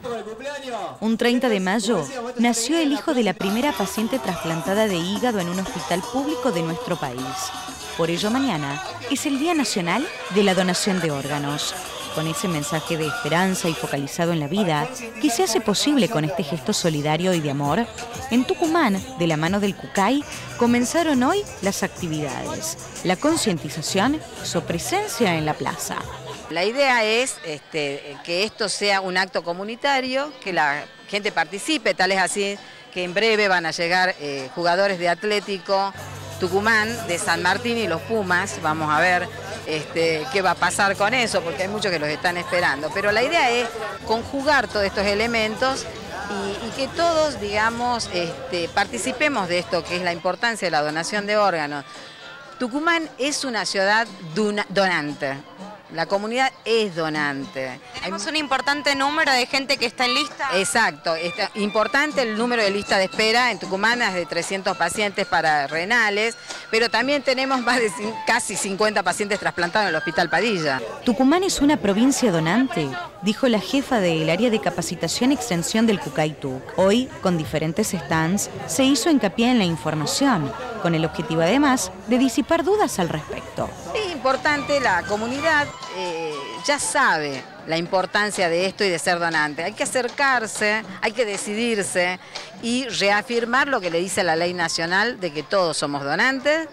Un 30 de mayo nació el hijo de la primera paciente trasplantada de hígado en un hospital público de nuestro país. Por ello mañana es el Día Nacional de la Donación de Órganos. Con ese mensaje de esperanza y focalizado en la vida que se hace posible con este gesto solidario y de amor, en Tucumán, de la mano del CUCAI, comenzaron hoy las actividades. La concientización, su presencia en la plaza. La idea es que esto sea un acto comunitario, que la gente participe, tal es así que en breve van a llegar jugadores de Atlético Tucumán, de San Martín y los Pumas. Vamos a ver qué va a pasar con eso, porque hay muchos que los están esperando. Pero la idea es conjugar todos estos elementos y que todos, digamos, participemos de esto, que es la importancia de la donación de órganos. Tucumán es una ciudad donante. La comunidad es donante. Tenemos un importante número de gente que está en lista. Exacto, importante el número de lista de espera. En Tucumán es de 300 pacientes para renales, pero también tenemos más de casi 50 pacientes trasplantados en el Hospital Padilla. Tucumán es una provincia donante, dijo la jefa del área de capacitación y extensión del CUCAI-TUC. Hoy, con diferentes stands, se hizo hincapié en la información, con el objetivo además de disipar dudas al respecto. Es importante, la comunidad ya sabe la importancia de esto y de ser donante. Hay que acercarse, hay que decidirse y reafirmar lo que le dice la ley nacional de que todos somos donantes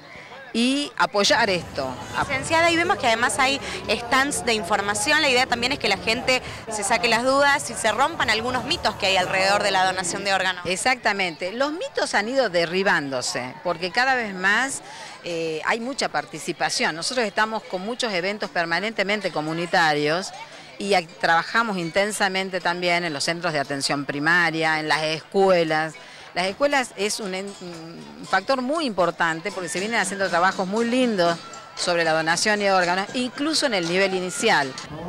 y apoyar esto. Licenciada, y vemos que además hay stands de información. La idea también es que la gente se saque las dudas y se rompan algunos mitos que hay alrededor de la donación de órganos. Exactamente. Los mitos han ido derribándose porque cada vez más hay mucha participación. Nosotros estamos con muchos eventos permanentemente comunitarios y trabajamos intensamente también en los centros de atención primaria, en las escuelas. Las escuelas es un factor muy importante porque se vienen haciendo trabajos muy lindos sobre la donación de órganos, incluso en el nivel inicial.